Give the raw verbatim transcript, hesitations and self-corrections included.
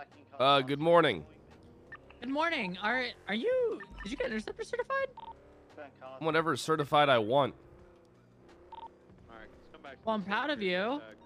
Uh, good morning. Good morning. Are are you? Did you get interceptor certified? Whatever certified I want. Well, I'm proud of you.